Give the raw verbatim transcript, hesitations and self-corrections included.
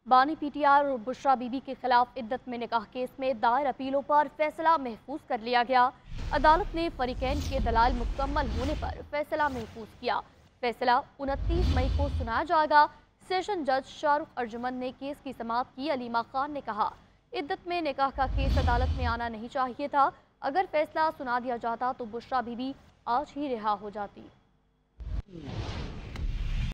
बानी पीटीआर और बुशरा बीबी के खिलाफ इद्दत में निकाह केस में दायर अपीलों पर फैसला महफूज कर लिया गया। अदालत ने फरीकैन के दलाल मुकम्मल होने पर फैसला महफूज किया। फैसला उनतीस मई को सुनाया जाएगा। सेशन जज शाहरुख अर्जुमन ने केस की समाअत की। अलीमा खान ने कहा, इद्दत में निकाह का केस अदालत में आना नहीं चाहिए था। अगर फैसला सुना दिया जाता तो बुशरा बीबी आज ही रिहा हो जाती।